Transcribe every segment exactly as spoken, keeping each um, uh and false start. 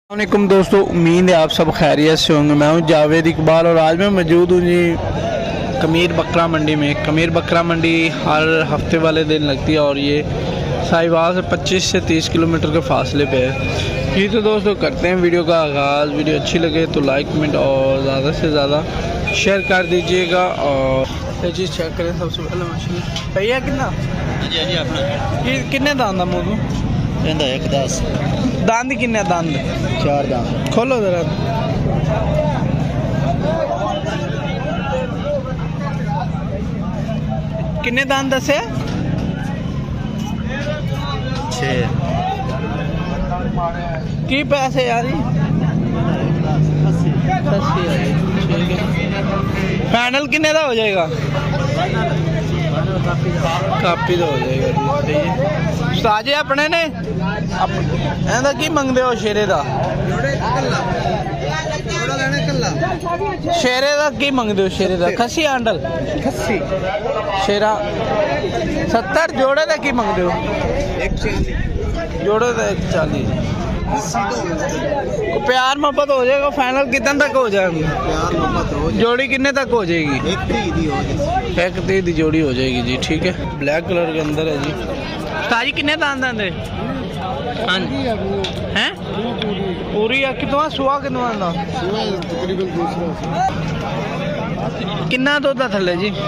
वालेकुम दोस्तों, उम्मीद है आप सब खैरियत से होंगे। मैं हूं जावेद इकबाल और आज मैं मौजूद हूं जी कमीर बकरा मंडी में। कमीर बकरा मंडी हर हफ्ते वाले दिन लगती है और ये साहिवाल से पच्चीस से तीस किलोमीटर के फासले पे है। ये तो दोस्तों करते हैं वीडियो का आगाज़। वीडियो अच्छी लगे तो लाइक कमेंट और ज़्यादा से ज़्यादा शेयर कर दीजिएगा। और ये चीज़ चेक करें सबसे पहले माशाल्लाह। भैया कितना जी जी अपना किन्ने दान दा मोदू एक दस दांद किन्ने दांद चार दाम खोलो जरा। किन्ने दांद दसे छः की पैसे यार ठीक है। फाइनल किन्ने का हो जाएगा? कापी तो हो जाएगा जी। साजे अपने ने एंदा की मंगदे हो शेरे दा? शेरे दा की मंगदे हो? शेरे दा खसी आंडल खसी शेरा सत्तर जोड़े दा की मंगदे हो? एक जोड़े दा एक चालीस। प्यार मोहब्बत हो जाएगा। फाइनल कितने तक हो जाएगा? जोड़ी कितने तक हो जाएगी? एक तीस की जोड़ी हो जाएगी जी। ठीक है, ब्लैक कलर के अंदर है जी। ताजी कितने दान दांदे हैं? पूरी है कितना सुहा कितना दा? कितना दुध है थले जी?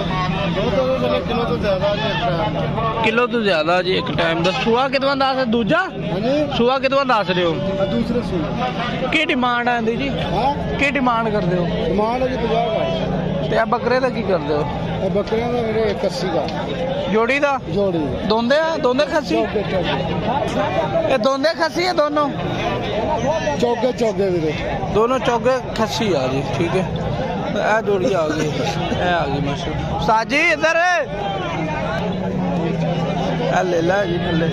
किलो तो ज्यादा जी एक टाइम का। सुहा कितना दस? दूजा सुहा कितना दस रहे हो? की डिमांड आती जी? की डिमांड करते हो? ते बकरे का की करते हो? बकरे का मेरे इक्यासी का जोड़ी का जोड़ी दोंदे दोंदे खसी ये दोंदे खसी है दोनों चौके चौके मेरे दोनों चौके खसी आ जी। ठीक है, ए जोड़ी आ गई, ए आ गई माशा। साजी इधर ले ला जी थले।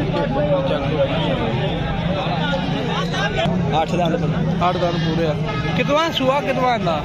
आठ दान आठ दान पूरे कितना सुहा कितना आंदा?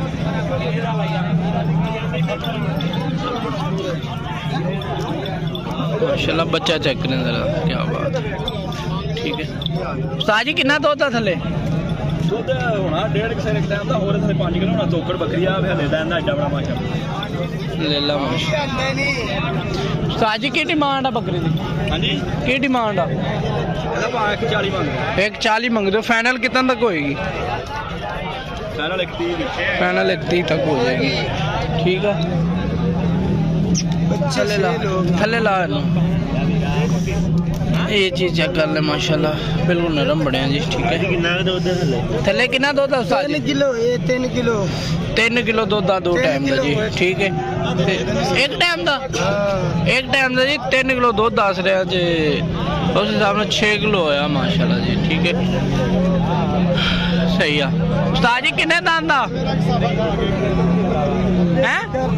माशाल्लाह बच्चा चेक करें जरा, क्या बात है। ठीक है, साजी कितना दूध थले? दुध होना डेढ़ किलो एक टाइम दा और थले पाँच किलो होना। तोकड़ बकरी आ फिर लेदा है एडा बड़ा माशा ले ला माशा। साजी की डिमांड है बकरी दी? हां जी की डिमांड है? ਇਹਦਾ एक चालीस ਮੰਗ एक चालीस मंग दो। फाइनल कितना तक होएगी? फाइनल एक तीस फाइनल एक तीस तक हो जाएगी। ठीक है, थले ला थले ला ये चीज चेक कर ले माशाल्लाह बिल्कुल नरम बने हैं जी। ठीक है, थले कितना दूध है? तीन किलो ये तीन किलो तीन किलो दूध आ दो टाइम का जी। ठीक है, एक टाइम का एक टाइम का जी तीन किलो दूध दस रहा जी। उस हिसाब से छः किलो होया माशाल्लाह जी। ठीक है, सही है। उस्ताद जी किन्ने दान दा हैं?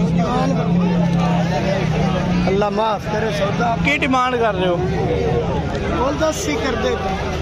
अल्लाह माफ करे सौदा की डिमांड कर रहे हो? बोल दस सी कर दे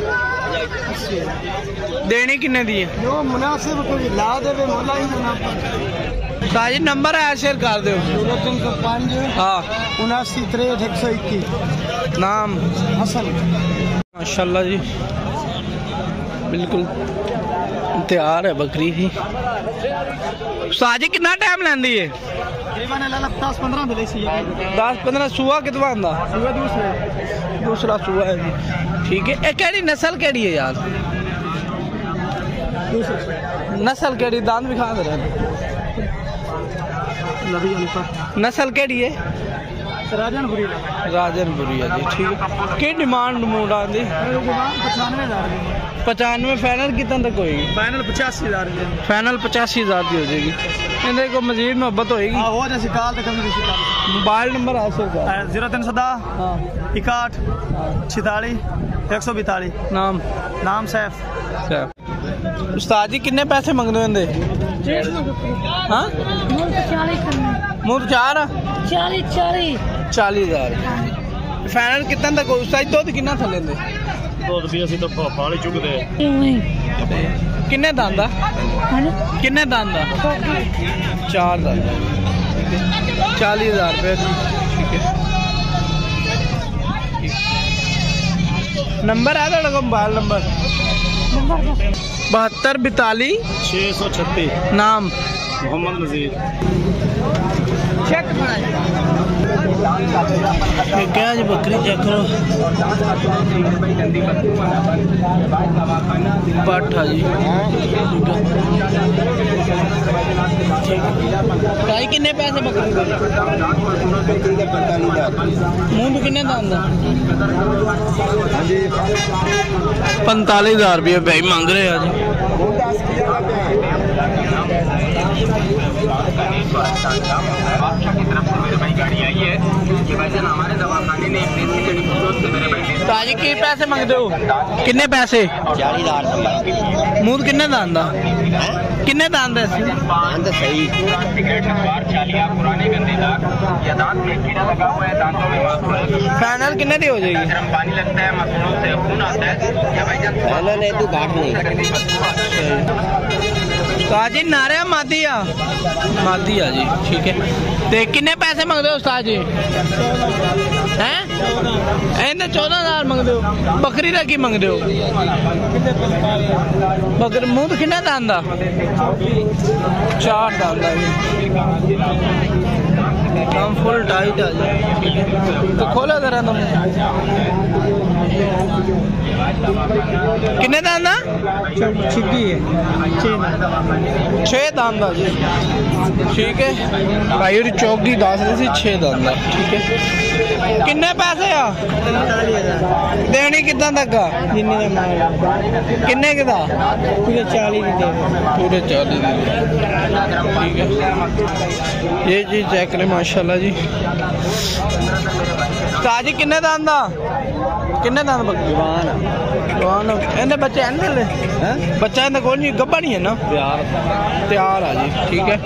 देनी किन्ने दी है? जो मुनासिब कोई ला दे मौला ही मुनाफा। ताजी नंबर है शेयर कर दो। जीरो तीन सौ पाँच हाँ उनासी तिरसठ एक सौ इक्कीस। नाम हसन माशाल्लाह जी बिल्कुल तैयार है बकरी ही। साजी कितना टाइम लेंदी है? दस पंद्रह मिले दस पंद्रह। सुहा कितना आंदा? दूसरा सुहा है जी। ठीक है, एक केड़ी नस्ल केड़ी है यार? नस्ल केड़ी? दांत भी खा दे रहे नस्ल केड़ी है? राजनपुरी राजनपुरी है जी। ठीक है, की डिमांड मूड आंदी? पचानवे हजार पचानवे। फाइनल कितना तक होएगी? फाइनल पचासी हजार फाइनल पचासी हजार की हो जाएगी। इन्हें को मजीद मोहब्बत होएगी? हो जैसे काल तक मोबाइल नंबर है सर? जीरो तीन सौ दस इकाठ छितालीस एक सौ बिताली। नाम नाम सैफ सैफ। उस्ताद जी किन्ने पैसे मंगते होंगे? हाँ मुँह चार चालीस चालीस चालीस हजार। फाइनल कितना तक हो? उस्ताद दूध कितना थले दूध भी असं तो पाली चुकते किन्ने दांदा? किन्ने दांदा? चार दांदा। चालीस हजार रुपये। ठीक है, नंबर है तो मोबाइल नंबर बहत्तर बिताली छः सौ छत्तीस। नाम मोहम्मद नज़ीर। क्या जी बकरी चेक करो, पाठा जी भाई किन्ने पैसे बकरी मूंह किन्ने दांदा पैंतालीस हजार रुपये भाई मांग रहे हैं ताजी की पैसे मंगते हो किन्ने पैसे चालीस हजार मूंह किन्ने दांदा किन्ने दांद है सही फाइनल किन्ने दी हो जाएगी फाइनल है तू घाट नहीं उस्ताद जी नारे मादी आ मादी आ जी ठीक है ते किन्ने पैसे मंगते हो उस्ताद जी हैं इन्हें चौदह हजार मंगते हो बकरी का की मंगते हो बकरी मुंह तो किन्ने दांदा चार दांदा काम फुल टाइट आ जी तो खोला जरा तुम किन्ने दांदा छिपी है छे दांदा जी ठीक है भाई और चौकी दस सी छे दांदा ठीक है किन्ने पैसे आ देनी कितना तक किन्ने किदा पूरे चालीस पूरे चालीस ठीक है ये चीज चेक करें माशाल्लाह जी ताजी किन्ने दांदा किन्ने दांद जवान जवान इन्हें बच्चे हैं ना बच्चा इन्हें कोई नहीं गब्बा नहीं है ना तैयार तैयार आ जी ठीक है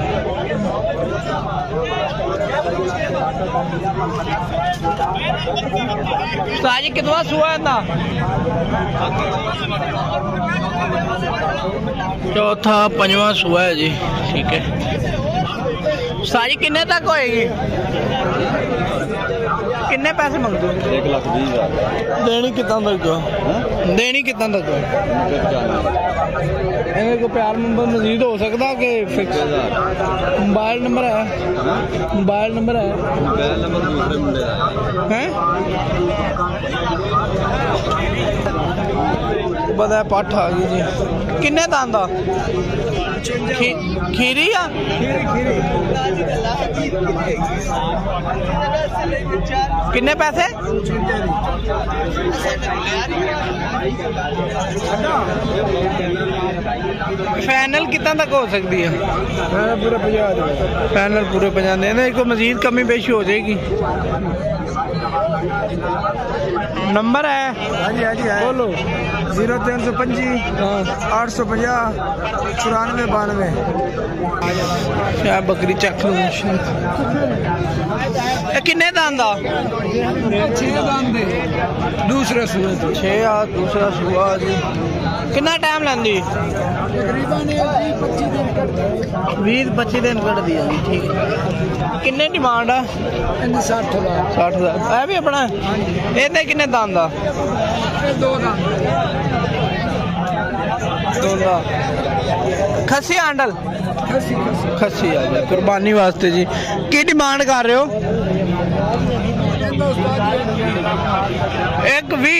ताजी कितना सुआ है ना चौथा पंजवा सुआ है जी ठीक है सारी किन्ने तक होएगी किन्ने पैसे मंगते हो एक लाख बीस हजार देनी कितना तक देनी कितना तक इन्हें को प्यार नंबर मजीद हो सकता कि फिक्स मोबाइल नंबर है मोबाइल नंबर है मोबाइल नंबर दूसरे मुंडे हैं बता पाठ आ गई जी किन्ने दांदा खी, खीरी या किन्ने पैसे फाइनल कितना तक हो सकती है पूरे पचास फाइनल पूरे पचास देना इसको मजीद कमी पेशी हो जाएगी नंबर है हाँ जी हाँ जी है बोलो जीरो तीन सौ पंजी आठ सौ पंजाह चौरानवे बानवे क्या बकरी चेक किन्ने दांदा दूसरा सुआ छे आ दूसरा सुआ जी कितना टाइम लेंदी बीस पच्चीस दिन कट दिया जी ठीक है किन्ने डिमांड है साठ हजार साठ हजार है भी अपना इतने किन्ने दांदा दो दो खस्सी आंडल खस्सी आ जाए कुर्बानी वास्ते जी की डिमांड कर रहे हो एक भी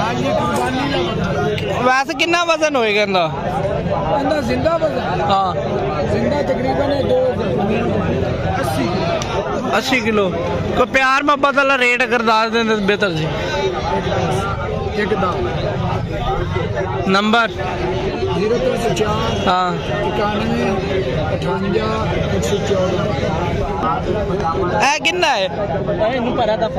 वैसे कितना वजन होएगा इनका जिंदा वजन हाँ जिंदा तकरीबन अस्सी अस्सी किलो को प्यार मोहब्बत वाला रेट अगर दस दें बेहतर जी नंबर जीरो तीन सौ चार हाँ इक्यानवे अठानवे एक सौ चौदह है कितना है भरा दफा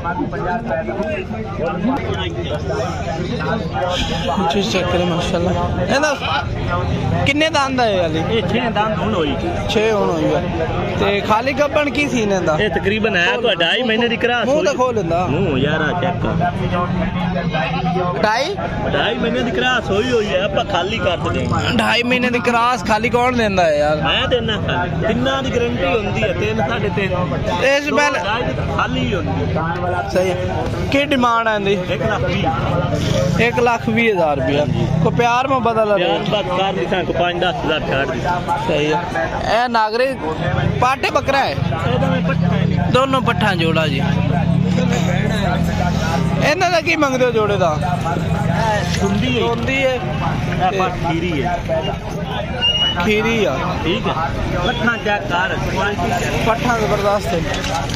चक्कर माशाल्लाह किन्ने दांद है वाली छे दांद हुन होई छे हुन होई है ते खाली गब्बन की सीन है ये तकरीबन है तो ढाई महीने दी क्रास मुंह तो खोल लेंदा मुंह यार चेक कर ढाई ढाई महीने दी क्रास होई होई है आप खाली दी कर देंगे ढाई महीने की क्रास खाली कौन देंदा है यार मैं देना खाली तिन्ना दी गारंटी होंदी है तीन साढ़े तीन इस बैल खाली होंदी सही है की डिमांड है दी एक लाख बीस एक लाख बीस हजार रुपया को प्यार में बदल प्यार बात कर दी को पाँच दस हजार छाड़ दी सही है ए नागरिक पाटे बकरा है दोनों पट्ठा जोड़ा जी इन्हां दा की मंगदे हो जोड़े दा सुंदी है सुंदी है खीरी है खीरी है ठीक है पट्ठा चेक कर पट्ठा जबरदस्त है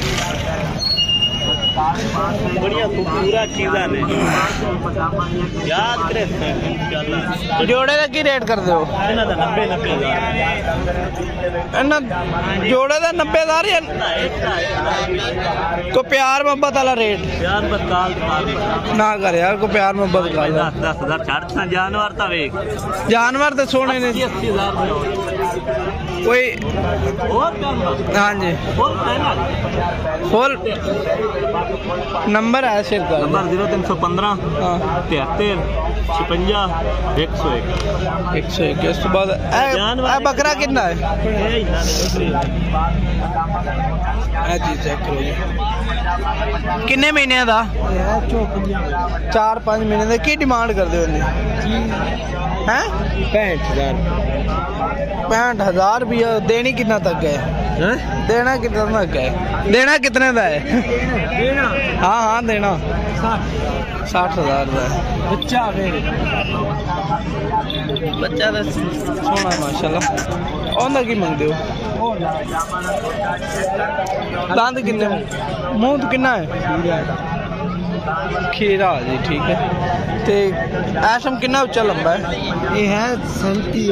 बढ़िया खूबसूरत चीज़ा ने याद करे इंशाल्लाह जोड़े का की रेट कर दो इन्हां दा नब्बे नब्बे हजार इन्हां जोड़े का नब्बे हजार या को प्यार मोहब्बत वाला रेट प्यार बस काल ना कर यार को प्यार मोहब्बत कर दस दस हजार छाड़ ता जानवर ता वेख जानवर तो सोने ने अस्सी हजार कोई और जानवर हाँ जी और फाइनल फुल नंबर है सिर का नंबर जीरो तीन सौ पंद्रह हाँ तिहत्तर छप्पन एक सौ एक एक सौ एक इस बाद ए बकरा कितना है ए जी चेक करो जी किन्ने महीने का चार पाँच महीने का की डिमांड कर दो हैं पैंठ हजार पैंठ हजार रुपया देनी कितना तक है देना कितना तक है देना कितने का है हाँ हाँ देना साठ हजार का बच्चा बच्चा तो सोना माशाल्लाह ओंदा की मंगदे हो दांत किन्ने मुंह तो किन्ना है खीरा जी ठीक है ते आशम किन्ना उच्चा लंबा है ये है सैंती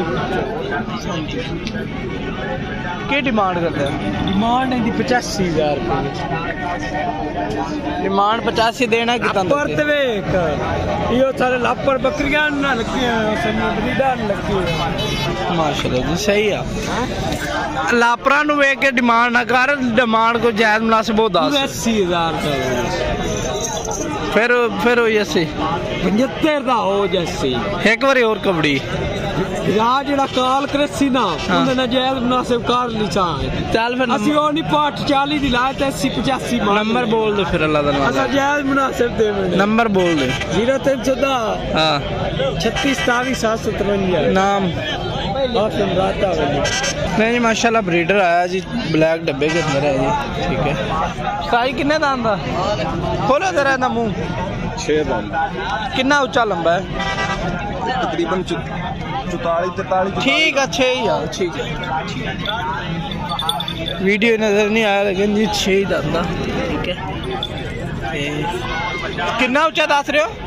की डिमांड करते हैं डिमांड है पचासी हजार रुपये डिमांड पचासी देना कितना यो सारे लापर बकरियां ना लगी माशाल्लाह जी सही है लापरा नु वेख के डिमांड ना कर डिमांड को जायज मुनासिब हो दस अस्सी हजार फिर फिर हो अस्सी पचहत्तर का हो जैसी एक बारी और कबड़ी यार जेड़ा काल करसी ना उन्हें ना जायज मुनासिब कर ली चाहे चल फिर असि ओ नहीं पाठ चालीस दी लाए ते अस्सी पचासी नंबर बोल दे फिर अल्लाह ताला अच्छा जायज मुनासिब दे नंबर बोल दे जीरो तीन सौ दस हाँ छत्तीस सतावीस सात सौ तिरवंजा नाम नहीं जी माशाल्लाह ब्रीडर आया जी ब्लैक डब्बे के अंदर है जी ठीक है साई किन्ने दान दा खोलो जरा ना मुंह छह दान कितना ऊंचा लंबा है तकरीबन चौतालीस तैतालीस ठीक है छह ही यार ठीक है वीडियो नजर नहीं आया लेकिन जी छह ही दान दा ठीक है कितना ऊंचा दस रहे हो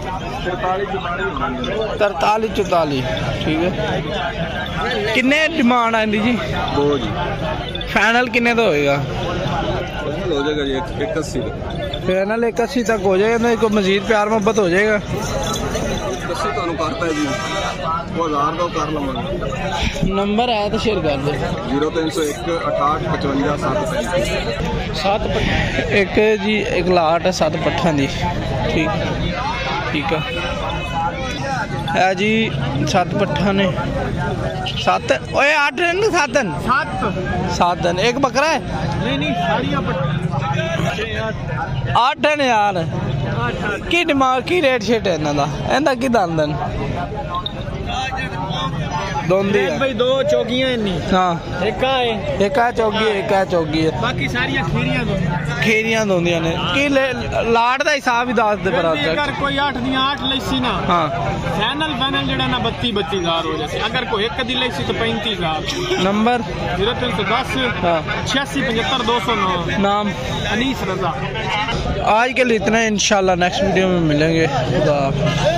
तरतालीस चौतालीस ठीक है किन्ने डिमांड आती जी दो जी फाइनल किन्ने तो होएगा हो जाएगा जी एक अस्सी फाइनल एक अस्सी तक हो जाएगा नहीं कोई मजीद प्यार मोहब्बत हो जाएगा अस्सी तो करता है जी वो हजार का कर लवांगे नंबर आया तो शेयर कर दो जीरो तीन सौ एक अठाठ पचवंजा सात सात एक जी एक लाट है सात पट्ठा दी ठीक ठीक है है जी सत्त पट्ठा ने सत्त ओए आठ दिन सात दिन सात सात दिन एक बकरा है नहीं नहीं सारियां आठ दिन यार की डिमांड की रेट शेट है इन्हां दा इंदा की दंद दिन दोंदी है भाई दो चौकियां इन्नी हाँ एक है एक है चौकी एक है चौकी है बाकी सारियां खीरियां दो खेरियां दोंदियां ने की लाट दा हिसाब ही दस दे बराबर अगर कोई आठ दी आठ लैसी ना हाँ फाइनल फाइनल जेड़ा ना बत्ती बत्ती हजार हो जाए अगर कोई एक दी लैसी तो पैंतीस हजार नंबर जीरो तीन सौ दस हाँ छियासी पचहत्तर दो सौ नौ नाम अनीस रजा आज के लिए इतना इंशाल्लाह नेक्स्ट वीडियो में मिलेंगे खुदा हाफ़िज़।